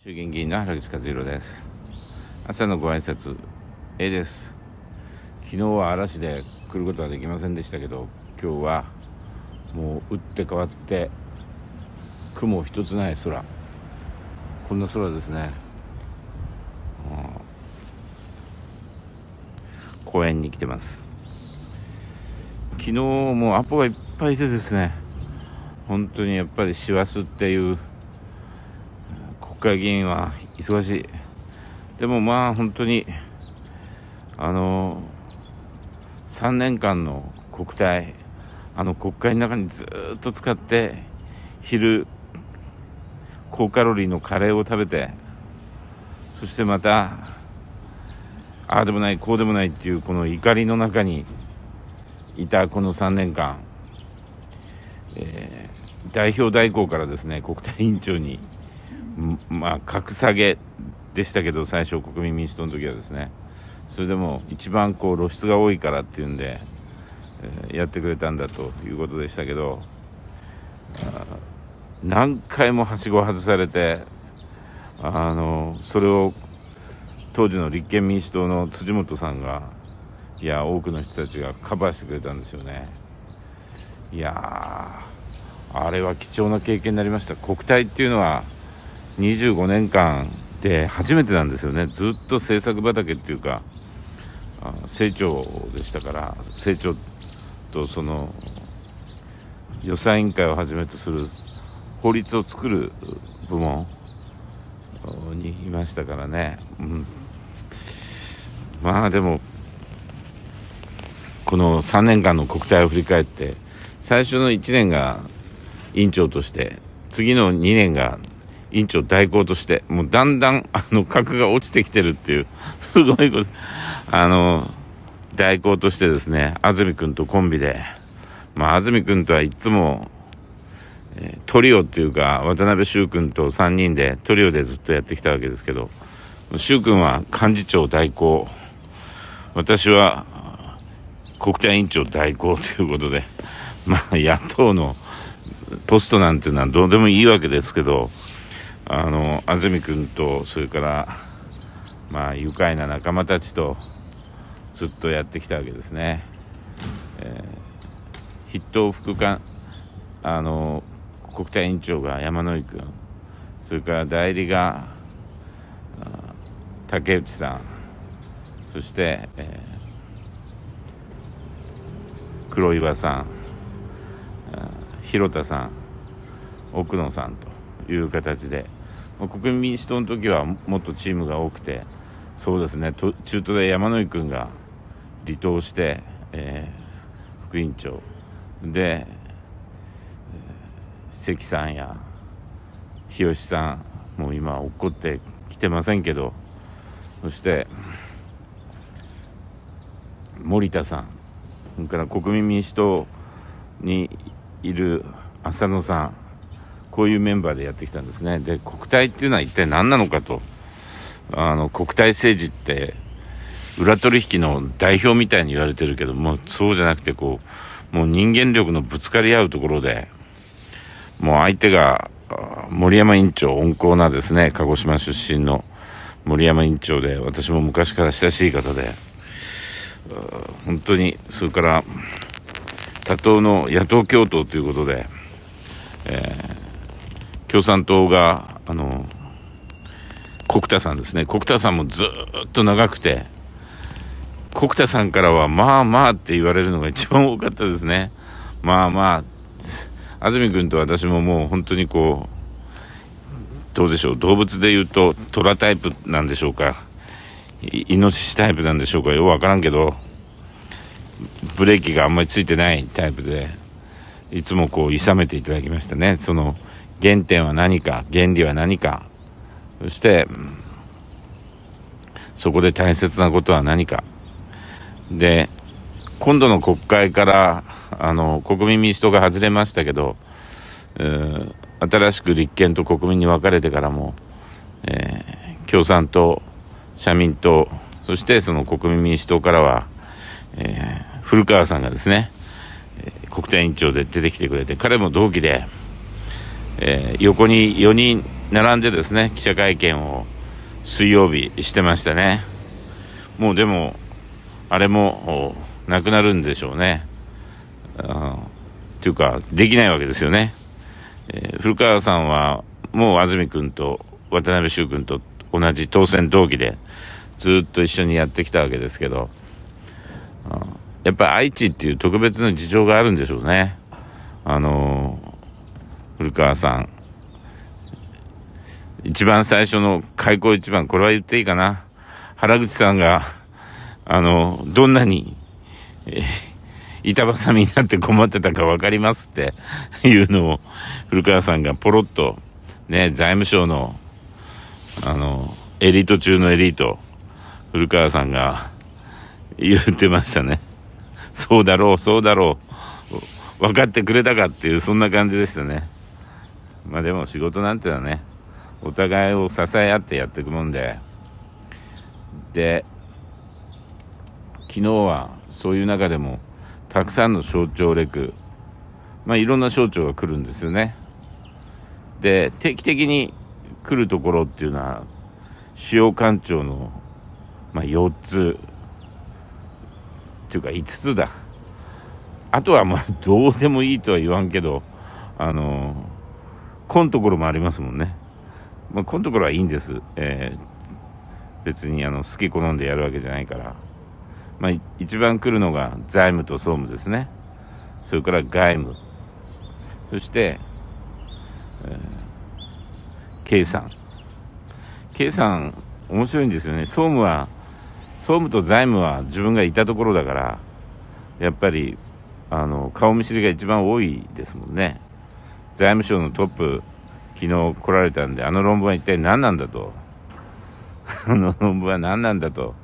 衆議院議員の原口和弘です。朝のご挨拶 A です。昨日は嵐で来ることはできませんでしたけど、今日はもう打って変わって雲一つない空、こんな空ですね。公園に来てます。昨日もアポがいっぱいいてですね、本当にやっぱり師走っていう国会議員は忙しい。でもまあ本当に3年間の国体、国会の中にずっと使って昼高カロリーのカレーを食べて、そしてまたああでもないこうでもないっていうこの怒りの中にいたこの3年間、代表代行からですね、国対委員長に格下げでしたけど、最初国民民主党の時はですね、それでも一番露出が多いからっていうんで、やってくれたんだということでしたけど、何回もはしごを外されて、それを当時の立憲民主党の辻元さんが、いや多くの人たちがカバーしてくれたんですよね。いやあれは貴重な経験になりました。国対っていうのは25年間で初めてなんですよね。ずっと政策畑っていうか政調でしたから、政調とその予算委員会をはじめとする法律を作る部門にいましたからね、まあでもこの3年間の国対を振り返って、最初の1年が委員長として、次の2年が委員長代行として、もうだんだん格が落ちてきてるっていうすごいこと。代行としてですね、安住君とコンビで、安住君とはいつも、トリオっていうか渡辺修君と3人でトリオでずっとやってきたわけですけど、修君は幹事長代行、私は国対委員長代行ということで、野党のポストなんていうのはどうでもいいわけですけど、安住君とそれから愉快な仲間たちとずっとやってきたわけですね。筆頭副官国対委員長が山井君、それから代理が竹内さん、そして、黒岩さん、広田さん、奥野さんという形で、国民民主党の時はもっとチームが多くて、そうですね、中途で山井君が離党して、副委員長で、関さんや日吉さんも今落っこってきてませんけど、そして森田さん、それから国民民主党にいる浅野さん、こういうメンバーでやってきたんですね。で、国対っていうのは一体何なのかと、国対政治って裏取引の代表みたいに言われてるけども、そうじゃなくてもう人間力のぶつかり合うところで、もう相手が森山委員長、温厚なですね、鹿児島出身の森山委員長で、私も昔から親しい方で、本当に、それから多党の野党共闘ということで、共産党が国田さんですね、国田さんもずっと長くて、国田さんからはって言われるのが一番多かったですね。安住君と私ももう本当にどうでしょう、動物で言うと虎タイプなんでしょうか、イノシシタイプなんでしょうか、よくわからんけど、ブレーキがあんまりついてないタイプで、いつもいさめていただきましたね。その原点は何か、原理は何か、そしてそこで大切なことは何かで、今度の国会から国民民主党が外れましたけど、新しく立憲と国民に分かれてからも、共産党、社民党、そしてその国民民主党からは、古川さんがですね、国対委員長で出てきてくれて、彼も同期で、横に4人並んでですね、記者会見を水曜日してましたね。もうでもあれもなくなるんでしょうね。っていうかできないわけですよね。古川さんはもう安住君と渡辺修君と同じ当選同期でずっと一緒にやってきたわけですけど、やっぱり愛知っていう特別な事情があるんでしょうね。古川さん、一番最初の開口一番、これは言っていいかな、原口さんがどんなに、板挟みになって困ってたか分かりますっていうのを古川さんがポロッとね、財務省のエリート中のエリート古川さんが言ってましたね。そうだろうそうだろう、分かってくれたかっていう、そんな感じでしたね。まあでも仕事なんてのはね、お互いを支え合ってやっていくもんで、昨日はそういう中でもたくさんの省庁レク、いろんな省庁が来るんですよね。で、定期的に来るところっていうのは主要官庁の、4つっていうか5つだ。あとはどうでもいいとは言わんけど、こんところもありますもんね。こんところはいいんです。別に好き好んでやるわけじゃないから。一番来るのが財務と総務ですね。それから外務、そして、経産面白いんですよね。総務と財務は自分がいたところだから、やっぱり顔見知りが一番多いですもんね。財務省のトップ昨日来られたんで、論文は一体何なんだと論文は何なんだと、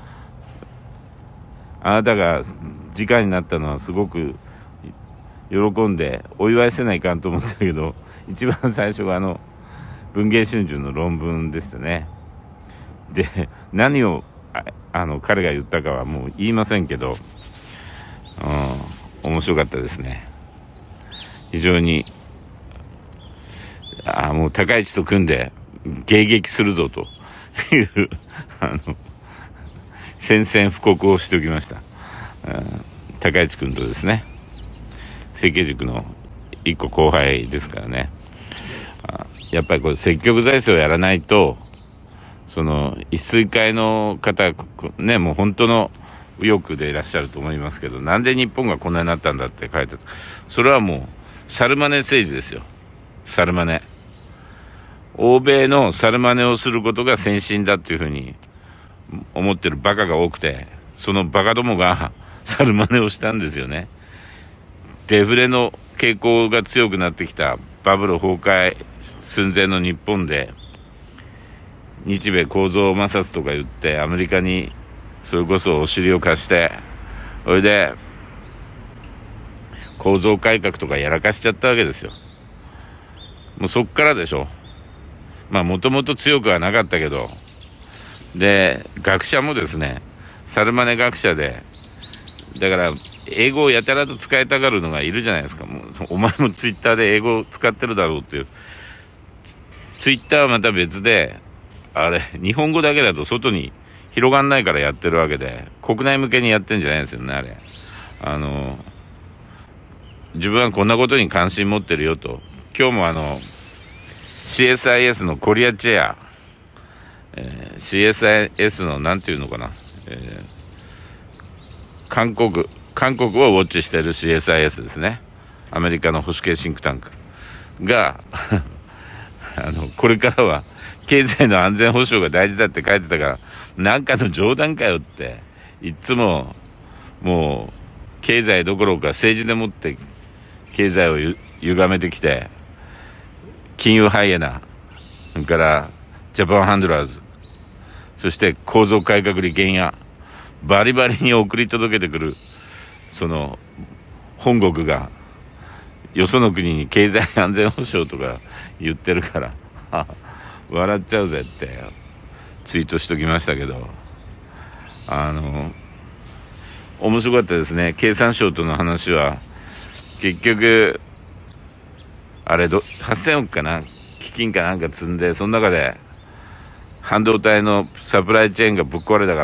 あなたが次官になったのはすごく喜んでお祝いせないかんと思ってたけど、一番最初が文藝春秋の論文でしたね。で、何を彼が言ったかはもう言いませんけど、面白かったですね。非常にもう高市と組んで迎撃するぞという宣戦布告をしておきました。高市君とですね、政経塾の一個後輩ですからね。やっぱりこれ積極財政をやらないと、その一水会の方ね、もう本当の右翼でいらっしゃると思いますけど、なんで日本がこんなになったんだって書いてた。それはもう猿真似政治ですよ。猿真似、欧米の猿真似をすることが先進だっていうふうに思ってるバカが多くて、そのバカどもが猿真似をしたんですよね。デフレの傾向が強くなってきたバブル崩壊寸前の日本で、日米構造摩擦とか言ってアメリカにそれこそお尻を貸して、それで構造改革とかやらかしちゃったわけですよ。もうそっからでしょ。もともと強くはなかったけど、で学者もですね、猿真似学者で、だから英語をやたらと使いたがるのがいるじゃないですか。もうお前もツイッターで英語を使ってるだろうっていう。ツイッターはまた別で、あれ日本語だけだと外に広がんないからやってるわけで、国内向けにやってんじゃないですよね。あれ自分はこんなことに関心持ってるよと。今日もCSIS のコリアチェア、CSIS のなんていうのかな、韓国をウォッチしている CSIS ですね。アメリカの保守系シンクタンクがこれからは経済の安全保障が大事だって書いてたから、なんかの冗談かよって、いつももう経済どころか政治でもって経済を歪めてきて、金融ハイエナ、それからジャパンハンドラーズ、そして構造改革利権やバリバリに送り届けてくるその本国がよその国に経済安全保障とか言ってるから笑っちゃうぜってツイートしときましたけど、面白かったですね。経産省との話は結局あれ8000億かな、基金かなんか積んで、その中で半導体のサプライチェーンがぶっ壊れたから、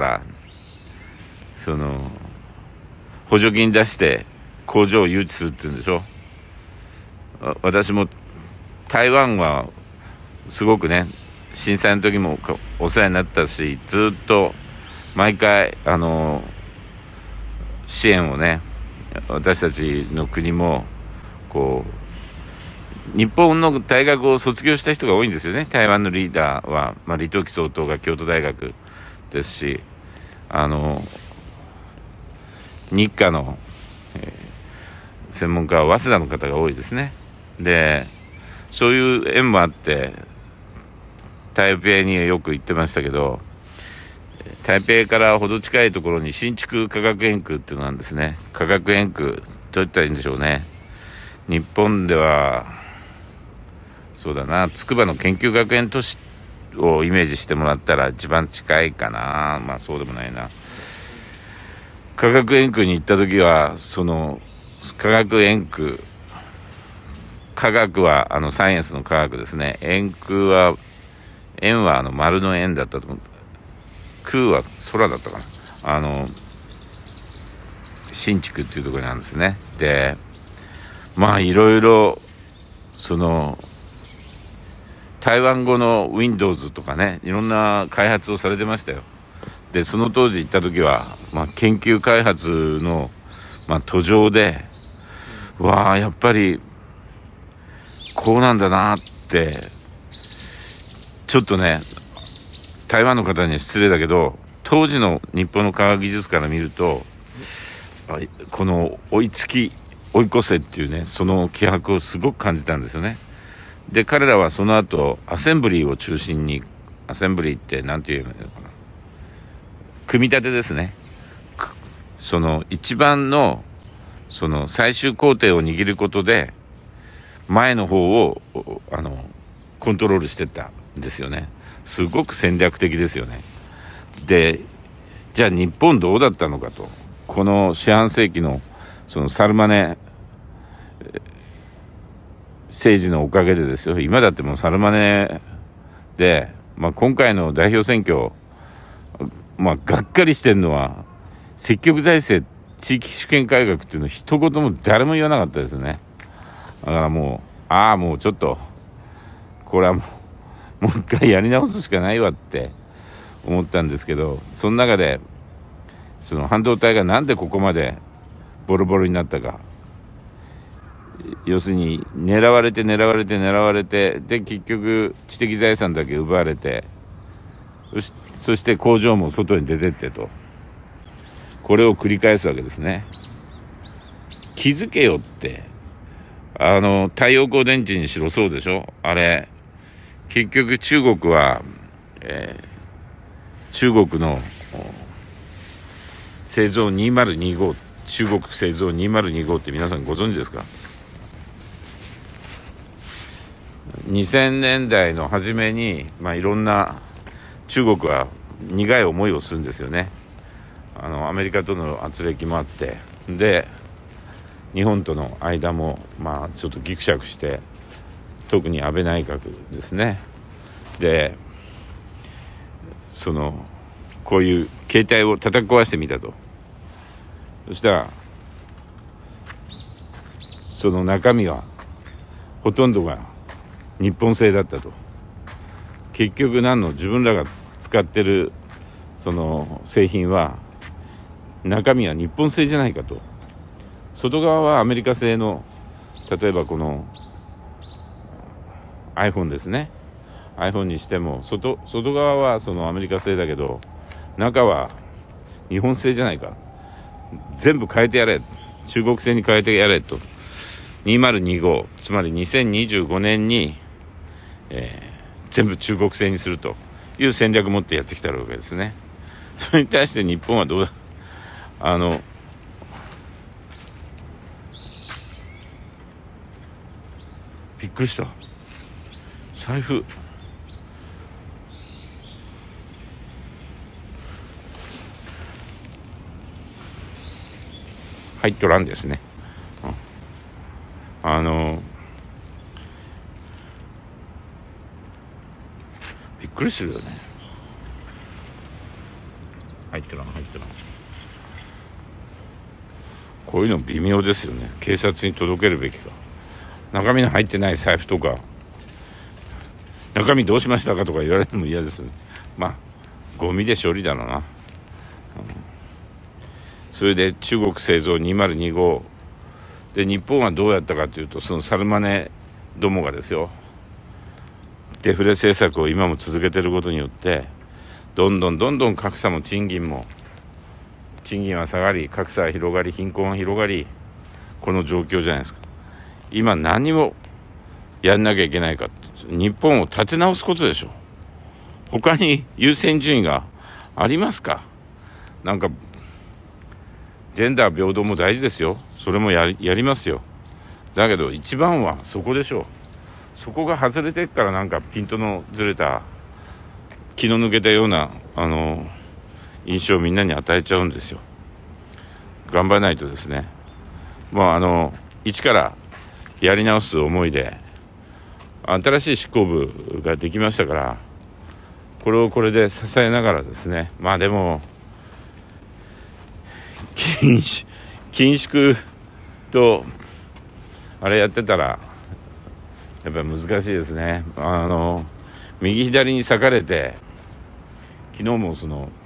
補助金出して工場を誘致するって言うんでしょ。私も台湾はすごくね、震災の時もお世話になったし、ずっと毎回支援をね、私たちの国もこう日本の大学を卒業した人が多いんですよね。台湾のリーダーは、李登輝総統が京都大学ですし、日華の、専門家は早稲田の方が多いですね。で、そういう縁もあって台北によく行ってましたけど、台北からほど近いところに新築科学園区っていうのがあるんですね。科学園区どういったらいいんでしょうね。日本ではそうだな、筑波の研究学園都市をイメージしてもらったら一番近いかな。まあそうでもないな。科学園区に行った時は、科学園区、科学はサイエンスの科学ですね。園は丸の円だったと思う。空は空だったかな。新築っていうところにあるんですね。で、まあいろいろ台湾語の Windows とかね、いろんな開発をされてましたよ。で、その当時行った時は、研究開発の、途上で、わあ、やっぱりこうなんだなって、ちょっとね、台湾の方に失礼だけど、当時の日本の科学技術から見ると、この追い越せっていうね、その気迫をすごく感じたんですよね。で、彼らはその後アセンブリーを中心に、アセンブリーってなんていうのかな、組み立てですね。一番の最終工程を握ることで前の方をコントロールしてったんですよね。すごく戦略的ですよね。で、じゃあ日本どうだったのかと。この四半世紀のサルマネ政治のおかげでですよ。今だってもうサルマネで、今回の代表選挙、がっかりしてるのは積極財政地域主権改革っていうのを一言も誰も言わなかったですね。だからもうちょっとこれはもう一回やり直すしかないわって思ったんですけど、その中で半導体がなんでここまでボロボロになったか、要するに狙われてで、結局知的財産だけ奪われて、そして工場も外に出てってと、これを繰り返すわけですね。気づけよって。太陽光電池にしろそうでしょ。あれ結局中国は、中国の製造2025、中国製造2025って皆さんご存知ですか。2000年代の初めに、いろんな中国は苦い思いをするんですよね。アメリカとの圧力もあって、で日本との間もちょっとギクシャクして、特に安倍内閣ですね。でこういう携帯を叩き壊してみたと。そしたらその中身はほとんどが日本製だったと。結局自分らが使ってる製品は中身は日本製じゃないかと。外側はアメリカ製の、例えばこの iPhone ですね。iPhone にしても外側はアメリカ製だけど、中は日本製じゃないか。全部変えてやれ、中国製に変えてやれと。2025、つまり2025年に、全部中国製にするという戦略を持ってやってきたわけですね。それに対して日本はどうだ。びっくりした。財布入っとらんですね。 くりするよね。入ってらん。こういうの微妙ですよね。警察に届けるべきか、中身の入ってない財布とか、中身どうしましたかとか言われても嫌ですよね。まあゴミで処理だろうな。それで中国製造2025で、日本はどうやったかというと、そのサルマネどもがですよ、デフレ政策を今も続けていることによって、どんどん格差も賃金は下がり、格差は広がり、貧困は広がり、この状況じゃないですか。今何もやんなきゃいけないか、日本を立て直すことでしょ。他に優先順位がありますか。なんかジェンダー平等も大事ですよ。それもやりますよ。だけど一番はそこでしょう。そこが外れてっから、なんかピントのずれた、気の抜けたような印象をみんなに与えちゃうんですよ。頑張らないとですね。もう一からやり直す思いで新しい執行部ができましたから、これをこれで支えながらですね。まあでも緊縮とあれやってたらやっぱり難しいですね。右左に裂かれて、昨日もその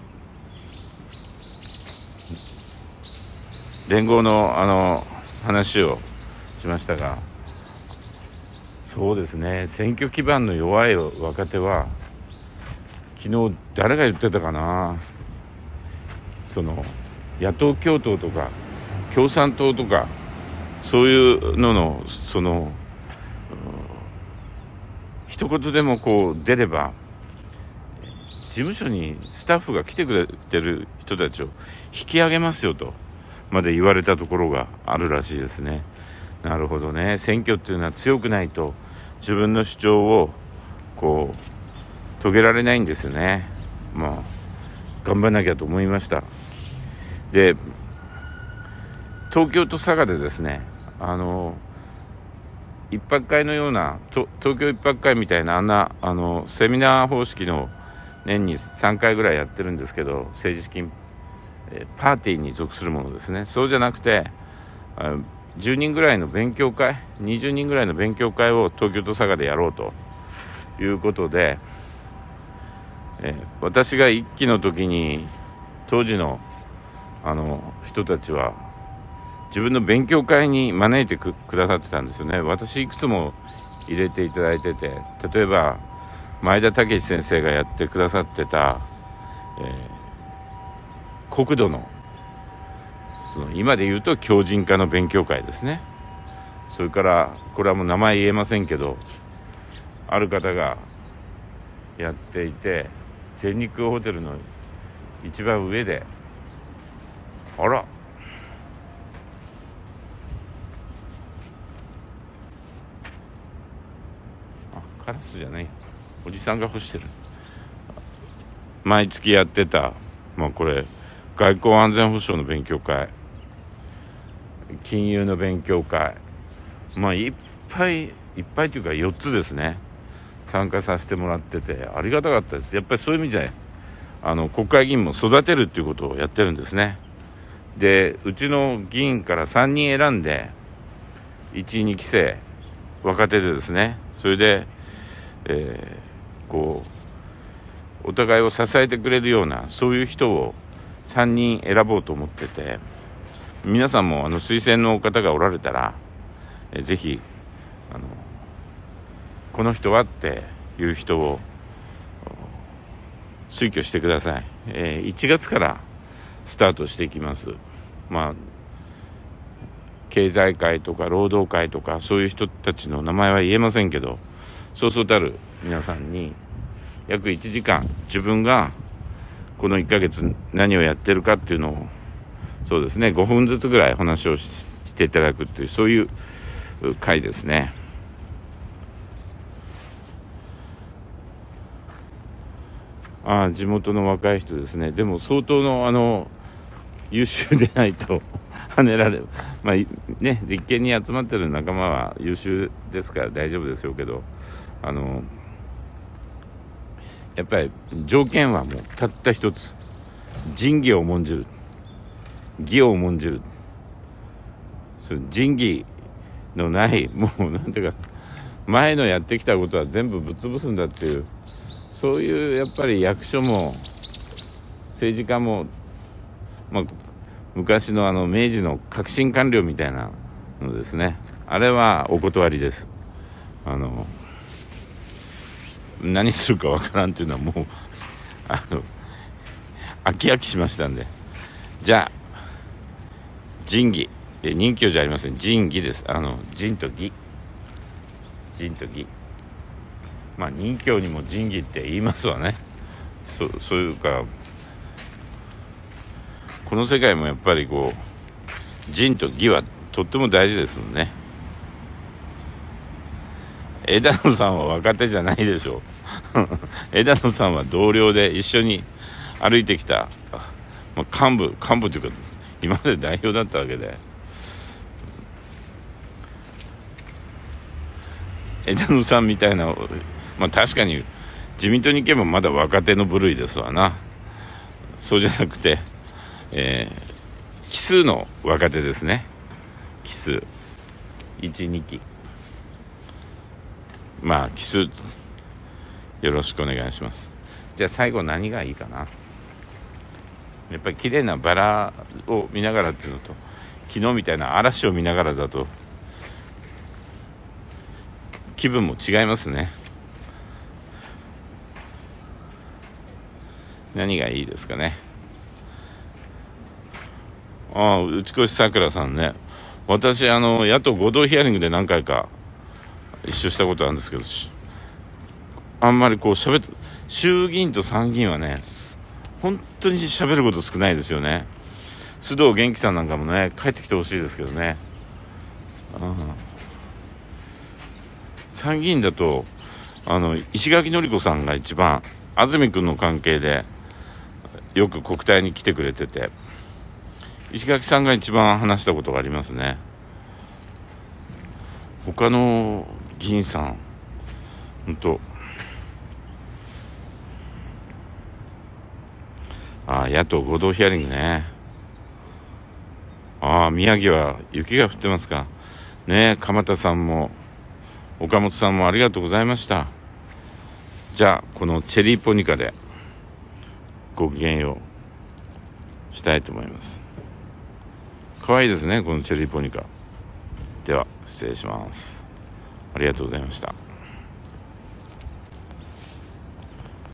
連合の話をしましたが、そうですね、選挙基盤の弱い若手は、昨日誰が言ってたかな、その野党共闘とか共産党とか、そういうののその一言でもこう出れば、事務所にスタッフが来てくれてる人たちを引き上げますよとまで言われたところがあるらしいですね。なるほどね。選挙っていうのは強くないと自分の主張をこう遂げられないんですよね。まあ頑張らなきゃと思いました。で、東京と佐賀でですね、一泊会のような東京一泊会みたいな、セミナー方式の年に3回ぐらいやってるんですけど、政治資金パーティーに属するものですね。そうじゃなくて、10人ぐらいの勉強会、20人ぐらいの勉強会を東京と佐賀でやろうということで、私が一期の時に当時の人たちは自分の勉強会に招いてくださってたんですよね。私いくつも入れていただいてて、例えば前田武先生がやってくださってた、国土のその今で言うと強靭化の勉強会ですね。それからこれはもう名前言えませんけど、ある方がやっていて、全日空ホテルの一番上で、あら、カラスじゃない、おじさんが干してる。毎月やってた、これ外交安全保障の勉強会、金融の勉強会、いっぱいというか4つですね、参加させてもらっててありがたかったです。やっぱりそういう意味じゃ国会議員も育てるっていうことをやってるんですね。で、うちの議員から3人選んで、1、2期生若手でですね、それでこうお互いを支えてくれるような、そういう人を3人選ぼうと思ってて、皆さんも推薦の方がおられたら、ぜひこの人はっていう人を推挙してください。1月からスタートしていきます。経済界とか労働界とかそういう人たちの名前は言えませんけど、そうそうたる皆さんに約1時間、自分がこの1ヶ月何をやってるかっていうのを、そうですね、5分ずつぐらい話をしていただくっていう、そういう会ですね。地元の若い人ですね。でも相当の優秀でないと跳ねられる。立憲に集まってる仲間は優秀ですから大丈夫でしょうけど、 やっぱり条件はもうたった一つ。仁義を重んじる。義を重んじる。仁義のない、もうなんていうか、前のやってきたことは全部ぶっ潰すんだっていう、そういうやっぱり役所も政治家も、昔の明治の革新官僚みたいなのですね。あれはお断りです。何するかわからんっていうのはもう飽き飽きしましたんで、じゃあ仁義、任教じゃありません、仁義です。仁と義、仁と義、任教にも仁義って言いますわね。そういうか、この世界もやっぱりこう仁と義はとっても大事ですもんね。枝野さんは若手じゃないでしょう枝野さんは同僚で一緒に歩いてきた、幹部というか今まで代表だったわけで、枝野さんみたいな、確かに自民党に行けばまだ若手の部類ですわな。そうじゃなくて、奇数の若手ですね。奇数 1,2 期、奇数よろしくお願いします。じゃあ最後何がいいかな。やっぱり綺麗なバラを見ながらっていうのと、昨日みたいな嵐を見ながらだと気分も違いますね。何がいいですかね。内越さくらさんね、私野党合同ヒアリングで何回か一緒したことあるんですけど、あんまりこう衆議院と参議院はね、本当に喋ること少ないですよね。須藤元気さんなんかもね、帰ってきてほしいですけどね。参議院だと石垣のり子さんが一番、安住君の関係でよく国対に来てくれてて、石垣さんが一番話したことがありますね。他の議員さん本当、野党合同ヒアリングね。宮城は雪が降ってますかね。鎌田さんも岡本さんもありがとうございました。じゃあこのチェリーポニカでごきげんようしたいと思います。可愛いですね、このチェリーポニカ。では失礼します。ありがとうございました。